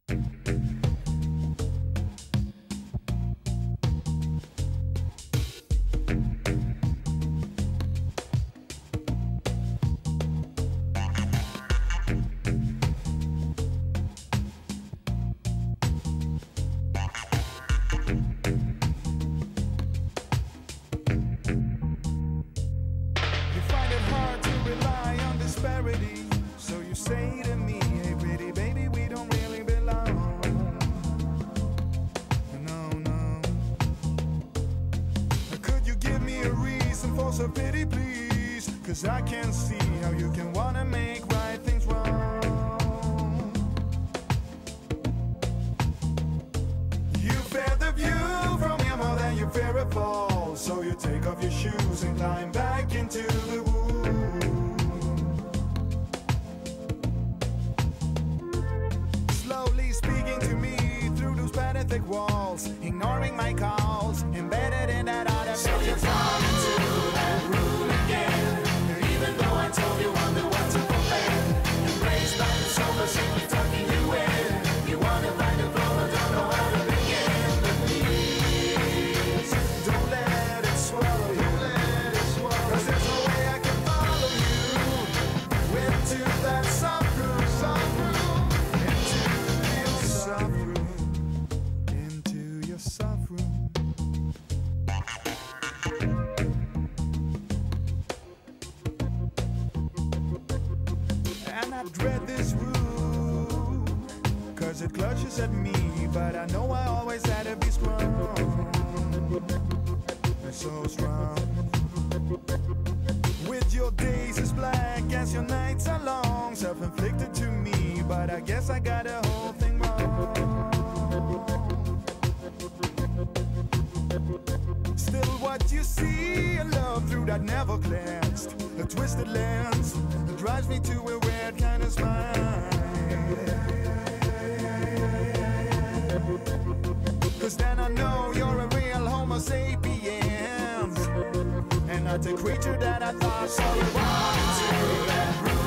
So you say to me, hey pretty baby, we don't really belong. No, no. Could you give me a reason for some pity, please? Cause I can't see how you can wanna make right things wrong. You fear the view from here more than you fear a fall. So you take off your shoes and climb back into the woods. Thick walls, ignoring my calls, embedded in that other. So you fall into that room again, even though I told you I'm the one to complain. Embraced by the sofa, simply tucking you in. You wanna find the flow, but don't know how to begin. But please, don't let it swallow you, cause there's no way I can follow you into that soft room, into your soft room. Soft room. And I dread this room, cause it clutches at me, but I know I always had to be strong. So strong. With your days as black as your nights are long, self-inflicted to me, but I guess I got the whole thing wrong. Still what you see, a love through that never glanced, a twisted lens that drives me to a weird kind of smile. Cause then I know you're a real homo sapiens, and not a creature that I thought. So you walk into that room